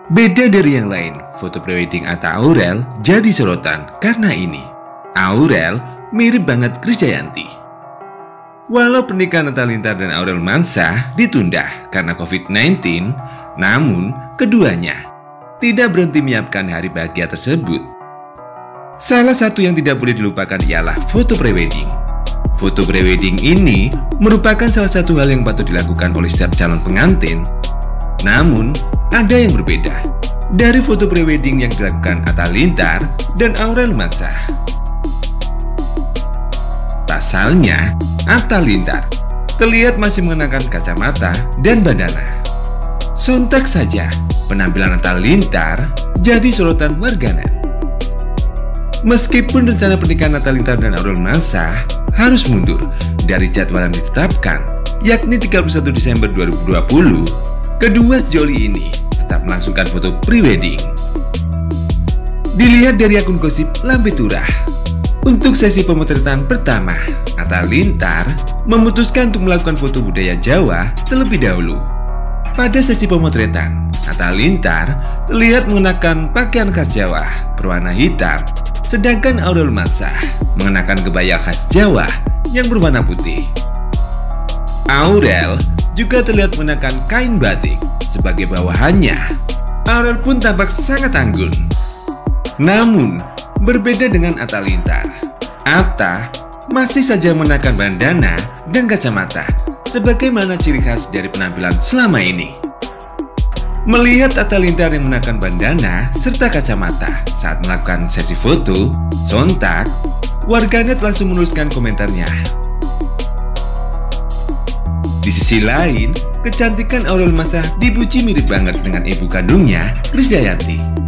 Beda dari yang lain, foto prewedding Atta Aurel jadi sorotan karena ini. Aurel mirip banget Krisdayanti. Walau pernikahan Atta Halilintar dan Aurel Hermansyah ditunda karena COVID-19, namun keduanya tidak berhenti menyiapkan hari bahagia tersebut. Salah satu yang tidak boleh dilupakan ialah foto prewedding. Foto prewedding ini merupakan salah satu hal yang patut dilakukan oleh setiap calon pengantin. Namun, ada yang berbeda dari foto prewedding yang dilakukan Atta Halilintar dan Aurel Hermansyah. Pasalnya, Atta Halilintar terlihat masih mengenakan kacamata dan bandana. Sontak saja, penampilan Atta Halilintar jadi sorotan warganet. Meskipun rencana pernikahan Atta Halilintar dan Aurel Hermansyah harus mundur dari jadwal yang ditetapkan, yakni 31 Desember 2020, kedua sejoli ini tetap melangsungkan foto prewedding. Dilihat dari akun Gosip Lambe Turah, untuk sesi pemotretan pertama, Atta Halilintar memutuskan untuk melakukan foto budaya Jawa terlebih dahulu. Pada sesi pemotretan, Atta Halilintar terlihat mengenakan pakaian khas Jawa berwarna hitam, sedangkan Aurel Hermansyah mengenakan kebaya khas Jawa yang berwarna putih. Aurel juga terlihat mengenakan kain batik sebagai bawahannya. Aurel pun tampak sangat anggun. Namun, berbeda dengan Atta Halilintar, Atta masih saja mengenakan bandana dan kacamata sebagaimana ciri khas dari penampilan selama ini. Melihat Atta Halilintar yang mengenakan bandana serta kacamata saat melakukan sesi foto, sontak warganet langsung menuliskan komentarnya. Di sisi lain, kecantikan Aurel Hermansyah dipuji mirip banget dengan ibu kandungnya, Krisdayanti.